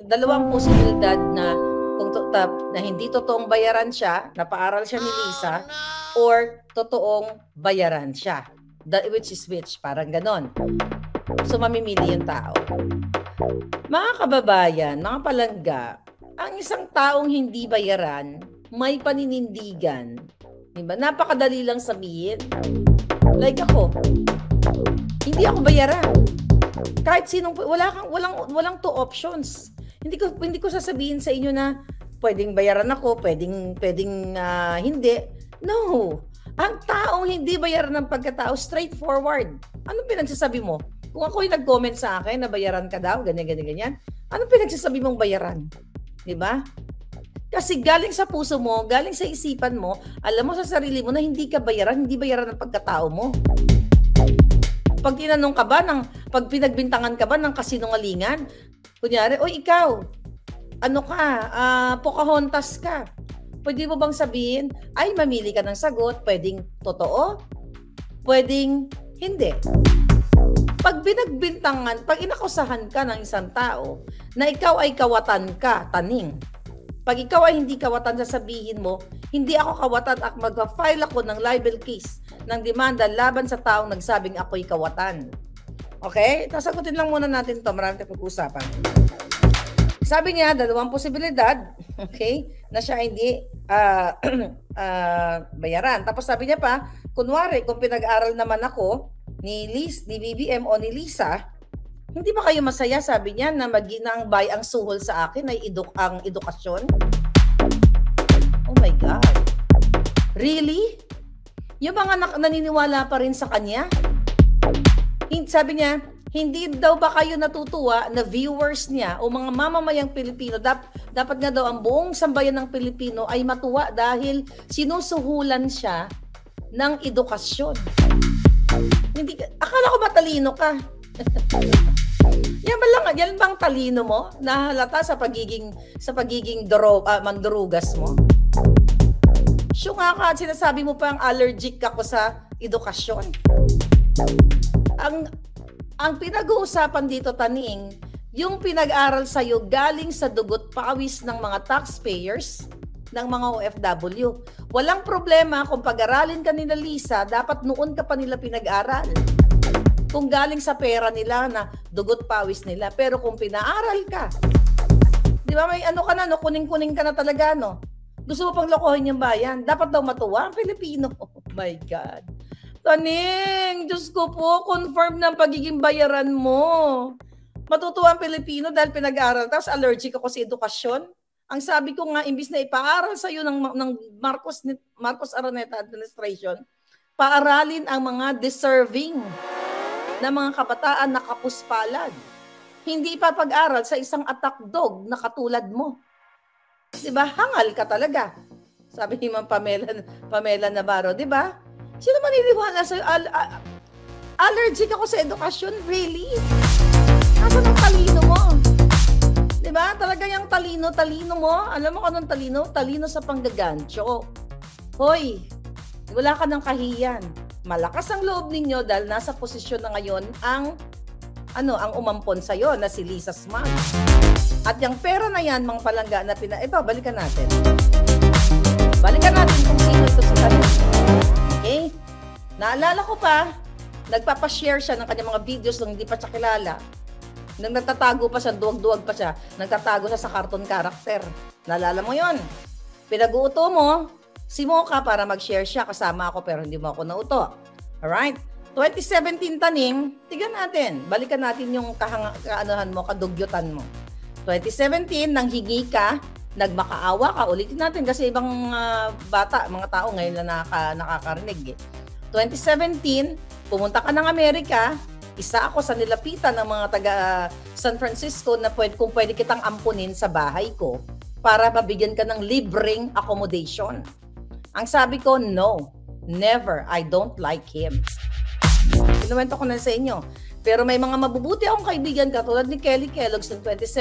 Dalawang posibilidad na na hindi totoong bayaran siya, napaaral siya ni Lisa, or totoong bayaran siya. Which is which, parang ganon. So, mamimili yung tao. Mga kababayan, mga palangga, ang isang taong hindi bayaran, may paninindigan. Diba? Napakadali lang sabihin. Like ako, hindi ako bayaran. Kahit sinong, walang two options. Hindi ko sasabihin sa inyo na pwedeng bayaran ako, pwedeng hindi. No. Ang taong hindi bayaran ng pagkatao, straightforward. Anong pinagsasabi mo? Kung ako yung nag-comment sa akin na bayaran ka daw, ganyan. Anong pinagsasabi mong bayaran? Diba? Kasi galing sa puso mo, galing sa isipan mo, alam mo sa sarili mo na hindi ka bayaran, hindi bayaran ng pagkatao mo. Pag tinanong ka ba, pag pinagbintangan ka ba ng kasinungalingan, kunyari, o ikaw, ano ka, Pocahontas ka, pwede mo bang sabihin, ay mamili ka ng sagot, pwedeng totoo, pwedeng hindi. Pag binagbintangan, pag inakusahan ka ng isang tao na ikaw ay kawatan ka, taning. Pag ikaw ay hindi kawatan, sasabihin mo, hindi ako kawatan at mag-file ako ng libel case ng demanda laban sa taong nagsabing ako'y kawatan. Okay? Sasagutin lang muna natin ito. Marami tayong pag-usapan. Sabi niya, dalawang posibilidad, okay, na siya hindi bayaran. Tapos sabi niya pa, kunwari, kung pinag-aral naman ako ni BBM o ni Lisa, hindi ba kayo masaya, sabi niya, na ang suhol sa akin ay ang edukasyon? Oh my God. Really? Yung mga naniniwala pa rin sa kanya? Sabi niya, hindi daw ba kayo natutuwa na viewers niya o mga mamamayang Pilipino, dapat nga daw ang buong sambayan ng Pilipino ay matuwa dahil sinusuhulan siya ng edukasyon. Akala ko matalino ka. Yan bang talino mo? Nahalata sa pagiging mandurugas mo? Siyo nga ka, sinasabi mo pa ang allergic ako sa edukasyon. Ang pinag-uusapan dito, Taning, yung pinag-aral sa'yo galing sa dugot pawis ng mga taxpayers, ng mga OFW. Walang problema kung pag-aralin ka nila, Lisa, dapat noon ka pa nila pinag-aral. Kung galing sa pera nila na dugot pawis nila. Pero kung pinaaral ka, di ba may ano ka na, no? Kuning-kuning ka na talaga, no? Gusto mo pang lokohin yung bayan. Dapat daw matuwa ang Pilipino. Oh my God. Taning, Diyos ko po, confirm ng pagiging bayaran mo. Matutuwa ang Pilipino dahil pinag-aral. Tapos allergic ako sa edukasyon. Ang sabi ko nga, imbis na ipaaral sa'yo ng Marcos Araneta administration, paaralin ang mga deserving na mga kabataan na kapuspalad. Hindi ipapag-aral sa isang attack dog na katulad mo. Diba? Hangal ka talaga. Sabi ni Ma'am Pamela Navarro, diba? Sino maniniwala sa'yo? Allergic ako sa edukasyon? Really? Nasaan ang talino mo? Diba? Talaga yung talino mo. Alam mo kung anong talino? Talino sa panggagancho. Hoy, wala ka ng kahiyan. Malakas ang loob ninyo dahil nasa posisyon na ngayon ang umampon sa'yo na si Lisa Smart. At yung pera na yan, mga palangga na balikan natin. Balikan natin kung sino ito sa kanila. Okay? Naalala ko pa, nagpapashare siya ng kanyang mga videos nung hindi pa siya kilala. Nang nagtatago pa siya, duwag-duwag pa siya, nagtatago siya sa cartoon character. Naalala mo yon? Pinag-uuto mo, si Mocha para mag-share siya, kasama ako pero hindi mo ako nauto. Alright? 2017 Taning, tignan natin. Balikan natin yung kadugyutan mo. 2017, nang hingi ka, nagmakaawa ka, ulitin natin kasi ibang mga tao ngayon na nakakarinig. 2017, pumunta ka ng Amerika, isa ako sa nilapitan ng mga taga San Francisco na kung pwede kitang ampunin sa bahay ko para mabigyan ka ng libreng accommodation. Ang sabi ko, no, never, I don't like him. Kinuwento ko na sa inyo. Pero may mga mabubuti akong kaibigan katulad ni Kelly Kellogg's ng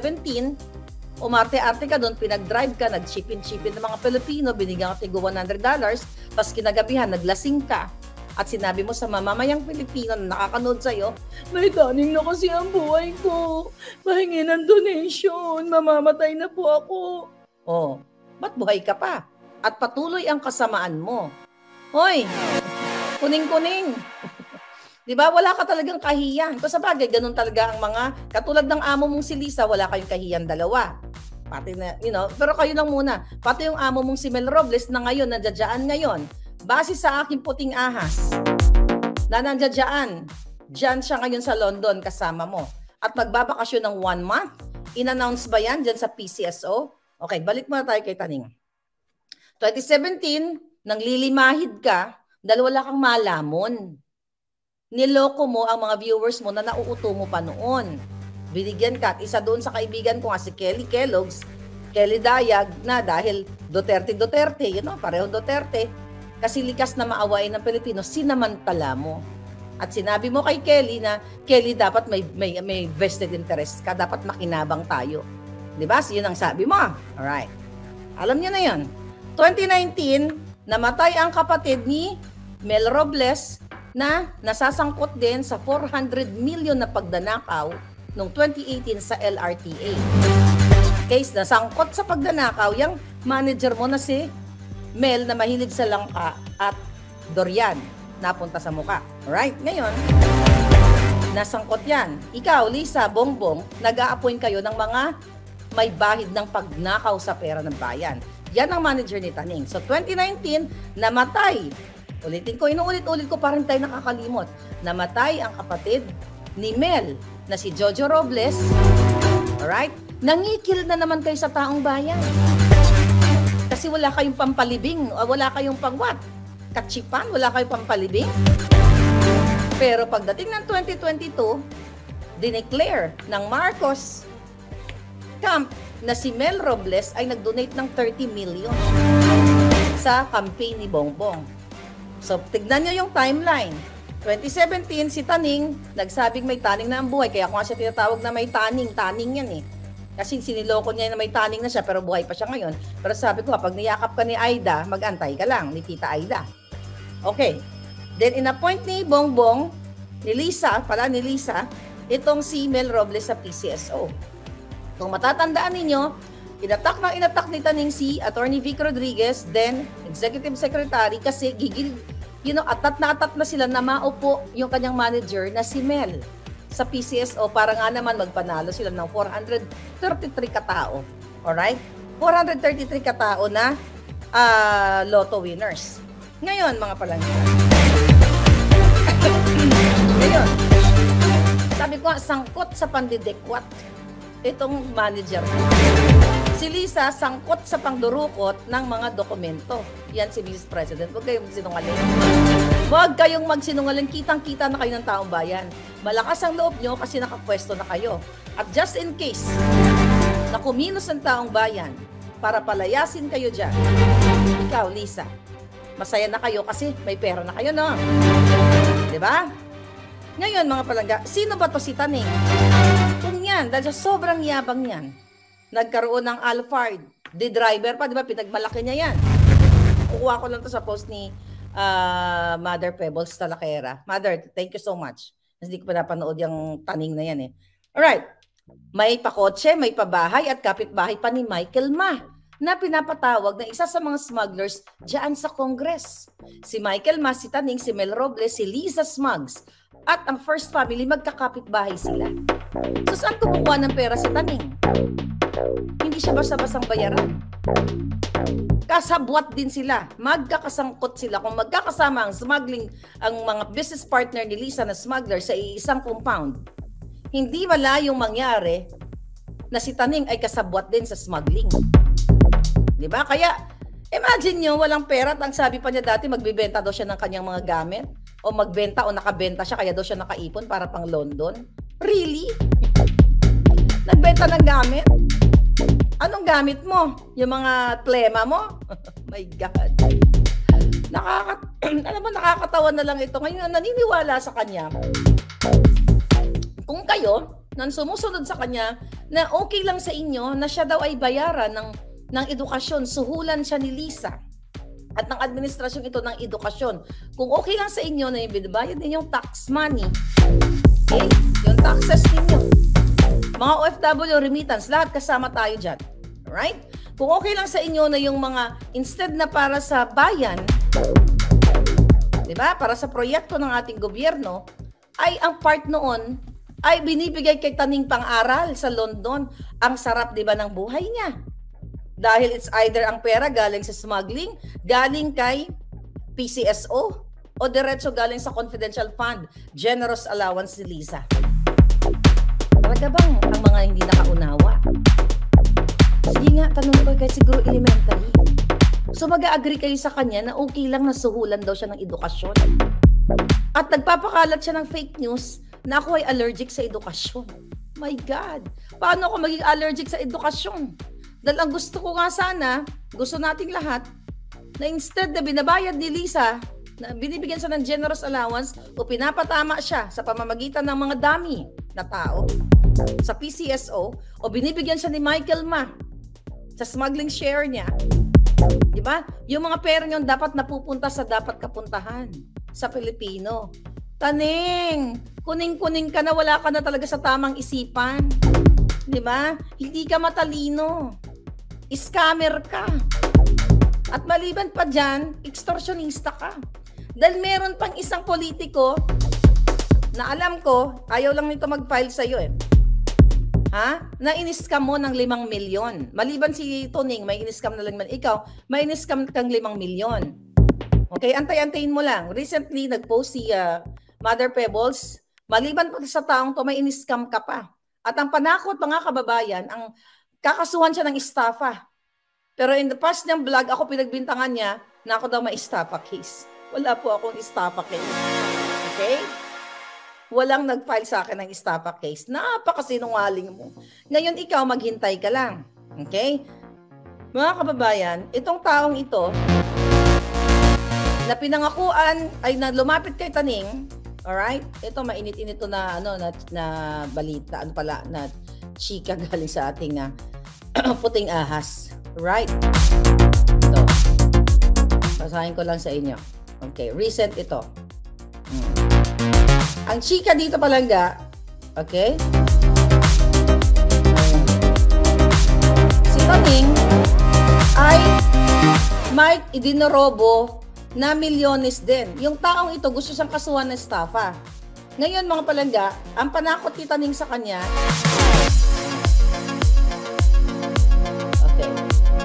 2017. Umarte-arte ka doon, pinag-drive ka, nag-chip-in ng mga Pilipino, binigyan ka tigo $100, tapos kinagabihan, naglasing ka. at sinabi mo sa mamamayang Pilipino na nakakanood sa'yo, may taning na kasi ang buhay ko. Pahingi ng donation. Mamamatay na po ako. Oh, ba't buhay ka pa? At patuloy ang kasamaan mo. Hoy, kuning-kuning. Diba? Wala ka talagang kahiyan. Kasi sa bagay, ganun talaga ang mga, katulad ng amo mong si Lisa, wala kayong kahiyan dalawa. Pati na, pero kayo lang muna. Pati yung amo mong si Mel Robles na ngayon, nandiyadyaan ngayon, base sa aking puting ahas, na nandiyadyaan, dyan siya ngayon sa London kasama mo. At magbabakasyon ng 1 month. In-announce ba yan dyan sa PCSO? Okay, balik muna tayo kay Taning. 2017, nang lilimahid ka, dahil wala kang malamon. Niloko mo ang mga viewers mo na nauuto mo pa noon. Binigyan ka. At isa doon sa kaibigan ko nga si Kelly Kellogg's, Kelly Dayag, na dahil Duterte, pareho Duterte, kasi likas na maawain ng Pilipino, sinamantala mo. At sinabi mo kay Kelly na, Kelly, dapat may vested interest ka, dapat makinabang tayo. Diba? So, yun ang sabi mo. Alright. Alam niyo na yun. 2019, namatay ang kapatid ni Mel Robles na nasasangkot din sa 400 million na pagdanakaw noong 2018 sa LRTA. Case na sangkot sa pagdanakaw, yung manager mo na si Mel na mahilig sa langka at durian, napunta sa muka. Alright, ngayon, nasangkot yan. Ikaw, Lisa, Bongbong, nag-a-appoint kayo ng mga may bahid ng pagnakaw sa pera ng bayan. Yan ang manager ni Taning. So, 2019, namatay. Ulitin ko, inuulit-ulit ko, parang tayo nakakalimot. Namatay ang kapatid ni Mel na si Jojo Robles. Alright? Nangikil na naman kayo sa taong bayan. Kasi wala kayong pampalibing, wala kayong pangwat. Katsipan, wala kayong pampalibing. Pero pagdating ng 2022, dineclare ng Marcos camp na si Mel Robles ay nag-donate ng 30 million sa campaign ni Bongbong. So, tignan nyo yung timeline. 2017, si Taning, nagsabing may taning na ang buhay. Kaya kung siya tinatawag na may taning yan eh. Kasi siniloko niya na may taning na siya, pero buhay pa siya ngayon. Pero sabi ko, kapag niyakap ka ni Aida, mag-antay ka lang, ni Tita Aida. Okay. Then, in-appoint ni Bongbong, ni Lisa, itong si Mel Robles sa PCSO. Kung matatandaan ninyo, inatak ni Taning si Attorney Vic Rodriguez, then Executive Secretary, kasi atat na sila na maupo yung kanyang manager na si Mel sa PCSO para nga naman magpanalo sila ng 433 katao. Alright? 433 katao na lotto winners. Ngayon, mga palangga. Ngayon, sabi ko, sangkot sa pandidekwat itong manager. Si Lisa, sangkot sa pangdurukot ng mga dokumento. Yan si Vice President. Huwag kayong magsinungaling. Huwag kayong magsinungaling. Kitang-kita na kayo ng taong bayan. Malakas ang loob nyo kasi nakapwesto na kayo. At just in case na kumilos ang taong bayan para palayasin kayo dyan, ikaw, Lisa, masaya na kayo kasi may pera na kayo, no? Diba? Ngayon, mga palangga, sino ba to si Taning? Kung yan, dahil sobrang yabang yan, nagkaroon ng Alphard, the driver pa, di ba? Pinagmalaki niya yan. Kukuha ko lang to sa post ni Mother Pebbles Talakera. Mother, thank you so much. Kasi hindi ko pa napanood yung Taning na yan eh. Alright. May pakotse, may pabahay at kapitbahay pa ni Michael Ma na pinapatawag na isa sa mga smugglers dyan sa Congress. Si Michael Ma, si Taning, si Mel Robles, si Lisa Smugs at ang first family, magkakapitbahay sila. So saan kumukuha ng pera si Taning? Hindi siya basta-bastang bayaran. Kasabwat din sila. Magkakasangkot sila. Kung magkakasama ang smuggling, ang mga business partner ni Lisa na smuggler sa isang compound, hindi malayong mangyari na si Taning ay kasabwat din sa smuggling. Diba? Kaya, imagine nyo, walang pera at ang sabi pa niya dati, magbibenta daw siya ng kanyang mga gamit o magbenta o nakabenta siya, kaya daw siya nakaipon para pang London. Really? Nagbenta ng gamit? Anong gamit mo? Yung mga plema mo? My God. Alam mo, nakakatawa na lang ito. Ngayon, naniniwala sa kanya. Kung kayo, nang sumusunod sa kanya, na okay lang sa inyo, na siya daw ay bayaran ng edukasyon, suhulan siya ni Lisa. at ng administrasyon ito ng edukasyon. Kung okay lang sa inyo na yung binabayad ninyong tax money, okay, yung taxes ninyo, mga OFW remittance, lahat kasama tayo dyan. Alright? Kung okay lang sa inyo na yung mga, instead na para sa bayan, di ba, para sa proyekto ng ating gobyerno, ay ang part noon ay binibigay kay Taning pang-aral sa London. Ang sarap, di ba, ng buhay niya. Dahil it's either ang pera galing sa smuggling, galing kay PCSO, o diretso galing sa confidential fund, generous allowance ni Lisa. Talaga bang ang mga hindi nakaunawa? Sige nga, tanong ko kahit siguro elementary. So mag-a-agree kayo sa kanya na okay lang na suhulan daw siya ng edukasyon. At nagpapakalat siya ng fake news na ako ay allergic sa edukasyon. My God! Paano ako maging allergic sa edukasyon? Dahil ang gusto ko nga sana, gusto nating lahat, na instead na binabayad ni Lisa, na binibigyan siya ng generous allowance o pinapatama siya sa pamamagitan ng mga dami na tao sa PCSO o binibigyan siya ni Michael Ma sa smuggling share niya, di ba? Yung mga pera niyon dapat napupunta sa dapat kapuntahan sa Pilipino. Taning, kuning-kuning ka na, wala ka na talaga sa tamang isipan. Di ba? Hindi ka matalino. Scammer ka. At maliban pa dyan, extortionista ka. Dahil meron pang isang politiko na alam ko, ayaw lang nito mag-file sa'yo eh. Ha? Na in-scam mo ng 5 milyon. Maliban si Toning, may in-scam na lang. Ikaw, may in-scam kang 5 milyon. Okay, antay-antayin mo lang. Recently, nag-post si Mother Pebbles. Maliban pa sa taong to, may in-scam ka pa. At ang panakot, mga kababayan, ang kakasuhan siya ng estafa. Pero in the past niyang vlog, ako pinagbintangan niya na ako daw may estafa case. Wala po akong estafa case. Okay? Walang nag-file sa akin ng estafa case. Napakasinungaling mo. Ngayon ikaw, maghintay ka lang. Okay? Mga kababayan, itong taong ito, na pinangakuan, ay na lumapit kay Taning, alright? Ito, mainit-init na, na balita, na chika galing sa ating puting ahas. Right? Ito. Basahin ko lang sa inyo. Okay, recent ito. Ang chika dito palangga, okay? Si Taning ay may idinorobo na milyones din. Yung taong ito gusto siyang kasuhan ng estafa. Ngayon mga palangga, ang panakot ni Taning sa kanya, okay.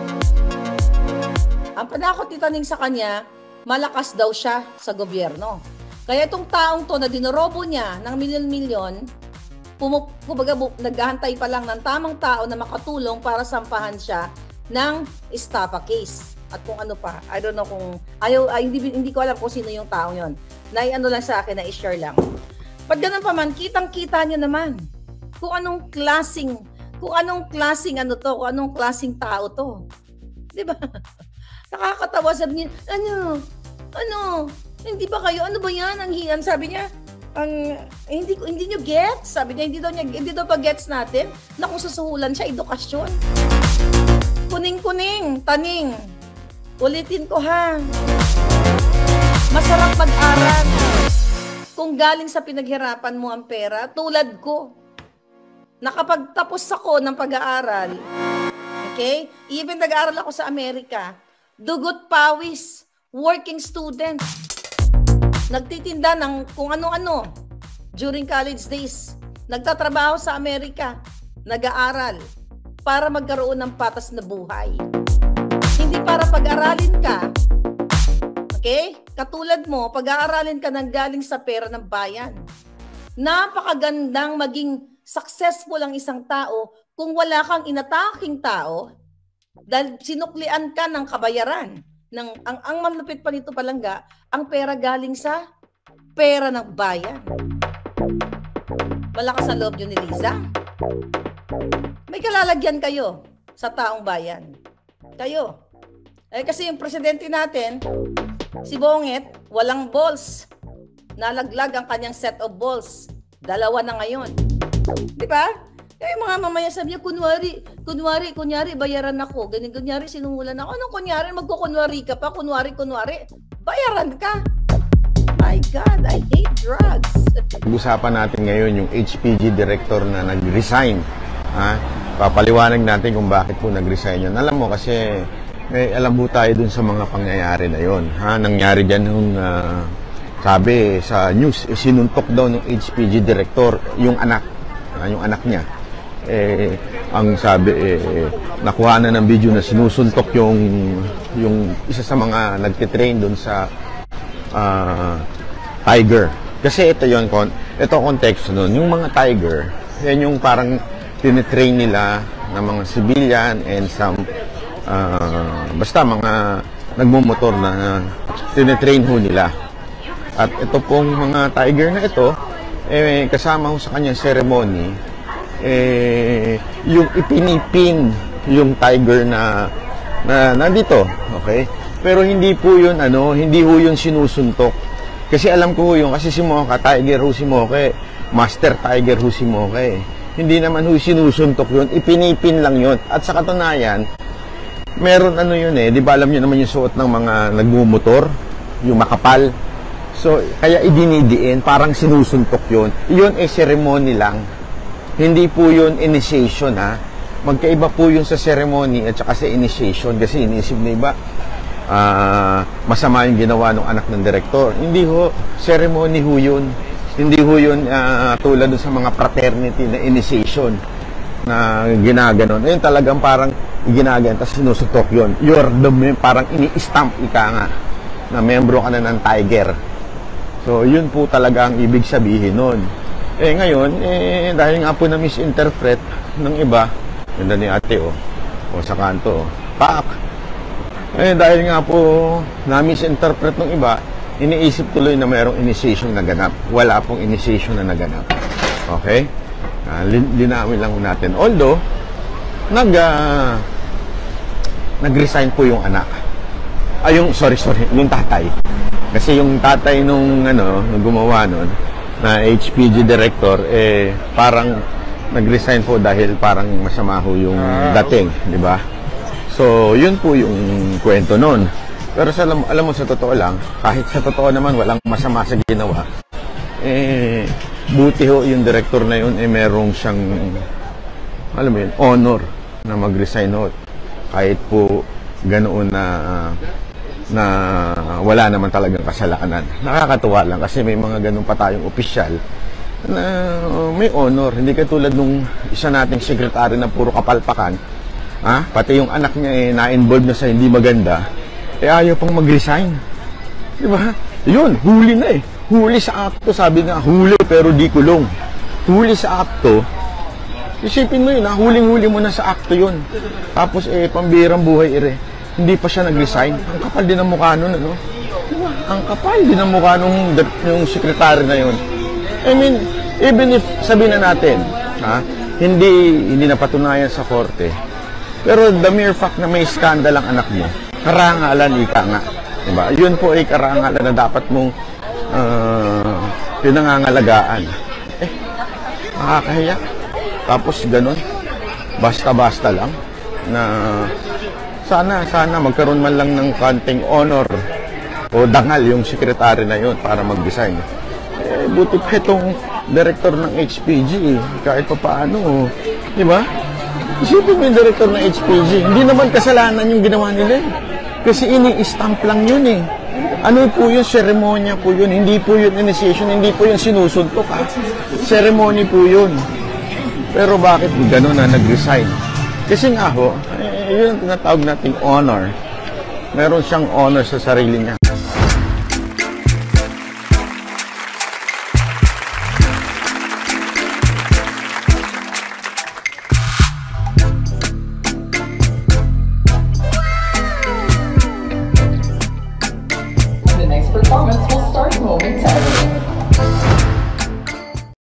Ang panakot ni Taning sa kanya, malakas daw siya sa gobyerno. Kaya itong taong to na dinorobo niya ng milyon-milyon, kumbaga naghahantay pa lang ng tamang tao na makatulong para sampahan siya ng estafa case. At kung ano pa, I don't know kung, hindi ko alam kung sino yung tao yon. Nai-ano lang sa akin, na-share lang. Pag ganun pa man, kitang-kita nyo naman kung anong klaseng ano to, kung anong klaseng tao to. Diba? Nakakatawa, sabi niya, hindi ba kayo, ano ba yan? Ang hiyan, sabi niya, hindi nyo gets? Sabi niya, hindi daw pa gets natin na kung susuhulan siya, edukasyon. Kuning-kuning, Taning. Ulitin ko ha. Masarap mag-aral kung galing sa pinaghirapan mo ang pera. Tulad ko, nakapagtapos ako ng pag-aaral, okay? Even nag-aaral ako sa Amerika, dugot pawis, working student, nagtitinda ng kung ano-ano during college days, nagtatrabaho sa Amerika, nag-aaral para magkaroon ng patas na buhay. Hindi para pag-aralin ka, okay? Katulad mo, pag-aaralin ka ng galing sa pera ng bayan. Napakagandang maging successful ang isang tao kung wala kang inataking tao dahil sinuklian ka ng kabayaran. Ang malupit pa nito palangga, ang pera galing sa pera ng bayan. Malakas ang loob yun ni Liza. May kalalagyan kayo sa taong bayan. Kayo. Kasi yung presidente natin, si Bonget, walang balls. Nalaglag ang kanyang set of balls. 2 na ngayon. Di ba? Eh, mga mamaya sabi niya, kunyari, bayaran ako. Kunyari, sinungulan ako. Anong kunyari? Magkukunwari ka pa. Kunwari. Bayaran ka. My God, I hate drugs. Usapan natin ngayon yung HPG director na nag-resign. Papaliwanag natin kung bakit po nag-resign yun. Alam mo kasi, may alam po tayo dun sa mga pangyayari na yun. Nangyari dyan nung, sabi sa news, sinuntok daw ng HPG director yung anak niya. Ang sabi, nakuha na ng video na sinusuntok yung isa sa mga nagtitrain doon sa Tiger. Kasi ito ang konteksto nun. Yung mga Tiger, yan yung parang tinitrain nila ng mga civilian and some basta mga nagmumotor na tinitrain ho nila. At ito pong mga Tiger na ito, kasama ho sa kanyang ceremony, yung ipinipin yung tiger na nandito, okay? Pero hindi po yun, hindi ho yun sinusuntok. Kasi alam ko ho yun, kasi si Mocha, tiger ho si Mocha, master tiger ho si Mocha. Hindi naman ho sinusuntok yun, ipinipin lang yun. At sa katunayan, meron yun di ba alam nyo naman yung suot ng mga nagmumotor, yung makapal. So, kaya idinidiin, parang sinusuntok yun. Yun ceremony lang. Hindi po yun initiation, Magkaiba po yun sa ceremony at saka sa initiation. Kasi iniisip na iba, masama yung ginawa ng anak ng direktor. Hindi ho, ceremony ho yun. Hindi ho yun tulad sa mga fraternity na initiation na ginaganon. Ayun talagang parang ginaganon, tapos sinusutok yun. You're the, parang ini-stamp ika nga na membro ka na ng Tiger. So, yun po talaga ang ibig sabihin nun. Ngayon, dahil nga po na misinterpret ng iba, ganda ni ate, o sa kanto, pak! Dahil nga po na misinterpret ng iba, iniisip tuloy na mayroong initiation na ganap. Wala pong initiation na naganap. Okay? Linawin lang natin. Although, nag-resign po yung anak. Yung tatay. Kasi yung tatay nung gumawa nun, na HPG director, parang nag-resign po dahil parang masama ho yung dating, di ba? So, yun po yung kwento nun. Pero alam mo, sa totoo lang, kahit sa totoo naman walang masama sa ginawa, buti ho yung director na yun, merong siyang, alam mo yun, honor na mag-resign ho. Kahit po ganoon na wala naman talagang kasalanan. Nakakatuwa lang kasi may mga ganun pa tayong opisyal na may honor. Hindi katulad nung isa nating sekretary na puro kapalpakan. Pati yung anak niya na-involved na sa hindi maganda, ayaw pang mag-resign. Di ba? Yun, huli na Huli sa akto, sabi nga, huli pero di kulong. Huli sa akto, isipin mo yun, huling-huli mo na sa akto yun. Tapos pambirang buhay hindi pa siya nag-resign. Ang kapal din ang mukha nun, Diba? Ang kapal din ang mukha nung yung sekretary na yun. I mean, even if sabihin na natin, hindi napatunayan sa korte, pero the mere fact na may scandal ang anak mo, karangalan, ika nga. Diba? Yun po ay karangalan na dapat mong pinangangalagaan. Nakakahiya. Tapos ganun, basta-basta lang na sana magkaroon man lang ng konting honor o dangal yung sekretary na yun para mag-resign. Buti pa itong director ng HPG, kahit pa paano, di ba? Isipin mo yung director ng HPG, hindi naman kasalanan yung ginawa nila. Kasi ini-stamp lang yun Ano po yun? Seremonya po yun. Hindi po yun initiation, hindi po yun sinusuntok. Ceremony po yun. Pero bakit gano'n na nag-resign? Kasi nga ho, yun ang tinatawag nating honor. Meron siyang honor sa sarili niya.